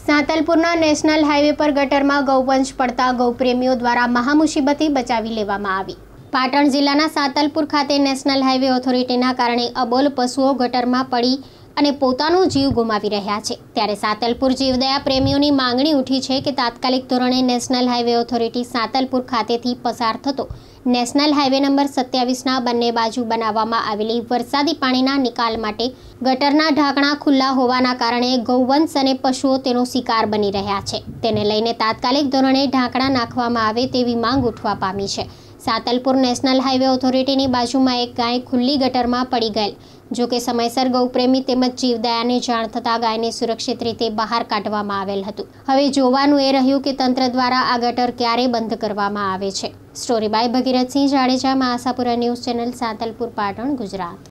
સાંતલપુરના national highway પર ગટરમાં ગૌવંશ પડતા ગૌપ્રેમીઓ દ્વારા મહામુસીબતથી બચાવી લેવામાં આવી। પાટણ જિલ્લાના સાંતલપુર ખાતે નેશનલ હાઈવે ઓથોરિટીના કારણે અબોલ પશુઓ ગટરમાં પડી અને પોતાનો જીવ ગુમાવી રહ્યા છે। ત્યારે સાંતલપુર જીવદયા પ્રેમીઓની માંગણી ઉઠી છે કે તાત્કાલિક ધોરણે નેશનલ હાઈવે ઓથોરિટી સાંતલપુર ખાતેથી પસાર થતો નેશનલ હાઈવે નંબર 27ના બંને બાજુ બનાવવામાં આવેલી વરસાદી પાણીના નિકાલ માટે ગટરના ઢાંકણા ખુલ્લા હોવાના કારણે ગૌવંશ અને પશુઓ તેનો શિકાર બની રહ્યા છે। તેને લઈને તાત્કાલિક ધોરણે ઢાંકણા નાખવામાં આવે તેવી માંગ ઉઠવા પામી છે। સાંતલપુર નેશનલ હાઈવે ઓથોરિટીની બાજુમાં એક ગાય ખુલ્લી ગટરમાં પડી ગયેલ, જો કે સમયસર ગૌપ્રેમી તેમજ જીવદયાને જાણ થતાં ગાયને સુરક્ષિત રીતે બહાર કાઢવામાં આવેલ હતું। હવે જોવાનું એ રહ્યું કે તંત્ર દ્વારા આ ગટર ક્યારે બંધ કરવામાં આવે છે। Story by Bhagirathsinh Jadeja, Ashapura news channel, Santalpur, Patan, Gujarat.